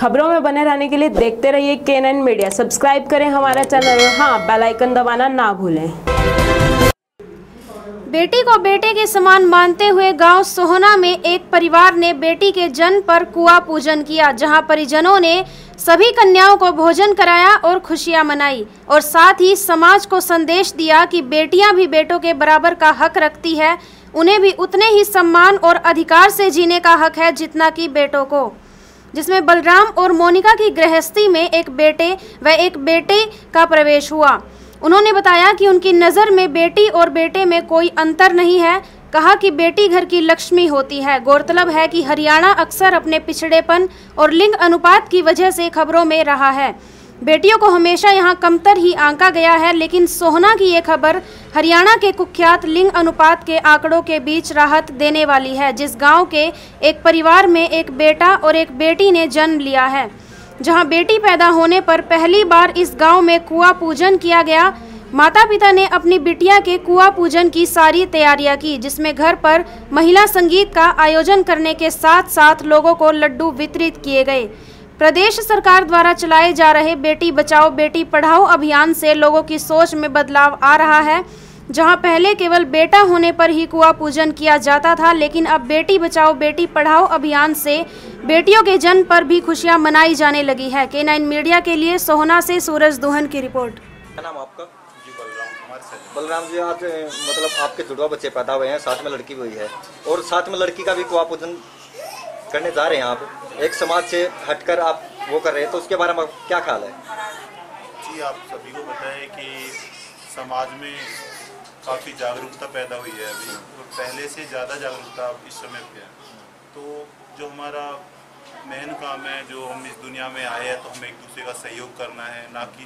खबरों में बने रहने के लिए देखते रहिए K9 मीडिया। सब्सक्राइब करें हमारा चैनल और हाँ, बेल आइकन दबाना ना भूलें। बेटी को बेटे के समान मानते हुए गांव सोहना में एक परिवार ने बेटी के जन्म पर कुआं पूजन किया, जहां परिजनों ने सभी कन्याओं को भोजन कराया और खुशियां मनाई और साथ ही समाज को संदेश दिया कि बेटियां भी बेटों के बराबर का हक रखती है, उन्हें भी उतने ही सम्मान और अधिकार से जीने का हक है जितना कि बेटों को। जिसमें बलराम और मोनिका की गृहस्थी में एक बेटे व एक बेटे का प्रवेश हुआ। उन्होंने बताया कि उनकी नज़र में बेटी और बेटे में कोई अंतर नहीं है। कहा कि बेटी घर की लक्ष्मी होती है। गौरतलब है कि हरियाणा अक्सर अपने पिछड़ेपन और लिंग अनुपात की वजह से खबरों में रहा है। बेटियों को हमेशा यहां कमतर ही आंका गया है, लेकिन सोहना की ये खबर हरियाणा के कुख्यात लिंग अनुपात के आंकड़ों के बीच राहत देने वाली है। जिस गांव के एक परिवार में एक बेटा और एक बेटी ने जन्म लिया है, जहां बेटी पैदा होने पर पहली बार इस गांव में कुआं पूजन किया गया। माता पिता ने अपनी बिटिया के कुआं पूजन की सारी तैयारियां की, जिसमें घर पर महिला संगीत का आयोजन करने के साथ साथ लोगों को लड्डू वितरित किए गए। प्रदेश सरकार द्वारा चलाए जा रहे बेटी बचाओ बेटी पढ़ाओ अभियान से लोगों की सोच में बदलाव आ रहा है। जहां पहले केवल बेटा होने पर ही कुआं पूजन किया जाता था, लेकिन अब बेटी बचाओ बेटी पढ़ाओ अभियान से बेटियों के जन्म पर भी खुशियां मनाई जाने लगी है। K9 मीडिया के लिए सोहना से सूरज दोहन की रिपोर्ट। क्या नाम आपका? जी बलराम जी, आज मतलब आपके जुड़वा बच्चे पैदा हुए हैं, साथ में लड़की हुई है और साथ में लड़की का भी कुआं पूजन करने जा रहे हैं। आप एक समाज से हटकर आप वो कर रहे हैं, तो उसके बारे में क्या ख्याल है? जी, आप सभी को पता है कि समाज में काफ़ी जागरूकता पैदा हुई है अभी, तो पहले से ज़्यादा जागरूकता इस समय पे है। तो जो हमारा मेन काम है, जो हम इस दुनिया में आए हैं, तो हमें एक दूसरे का सहयोग करना है, ना कि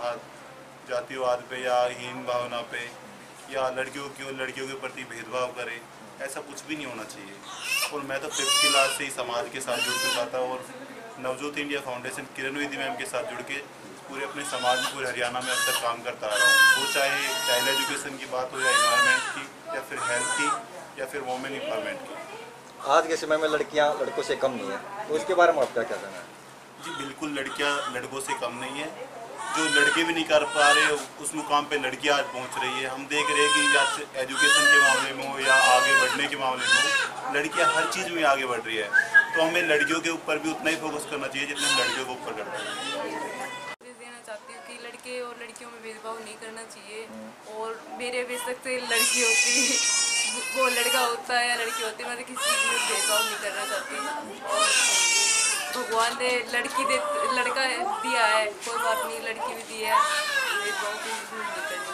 जातिवाद पे या हीन भावना पे या लड़कियों के प्रति भेदभाव करें। ऐसा कुछ भी नहीं होना चाहिए। और मैं तो 5th क्लास से ही समाज के साथ जुड़ चुका था और Navjot India foundation Kiran Vidhi ma'am के साथ जुड़ के पूरे अपने समाज में, पूरे हरियाणा में अब तक काम करता आ रहा हूँ। वो चाहे चाइल्ड एजुकेशन की बात हो या एनवायरनमेंट की या फिर हेल्थ की या फिर वोमेन एम्पावरमेंट की। आज के समय में लड़कियां लड़कों से कम नहीं है, तो इसके बारे में आपका क्या कहना है? जी बिल्कुल, लड़कियां लड़कों से कम नहीं है। जो लड़के भी नहीं कर पा रहे उस मुकाम पे लड़कियां आज पहुंच रही है। हम देख रहे हैं कि या एजुकेशन के मामले में हो या आगे बढ़ने के मामले में हो, लड़कियां हर चीज़ में आगे बढ़ रही है। तो हमें लड़कियों के ऊपर भी उतना ही फोकस करना चाहिए जितना हम लड़कियों के ऊपर करते हैं। देना चाहती हूँ कि लड़के और लड़कियों में भेदभाव नहीं करना चाहिए और मेरे बेशक से लड़की होती वो लड़का होता है या लड़की होती है, मैं तो किसी चीज़ में भेदभाव नहीं करना चाहती। और भगवान ने लड़का दिया है, कोई बात नहीं, लड़की भी दी है, भेदभाव नहीं करनी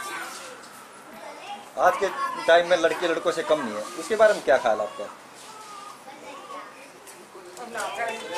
चाहिए। आज के टाइम में लड़की लड़कों से कम नहीं है, उसके बारे में क्या ख्याल आपका?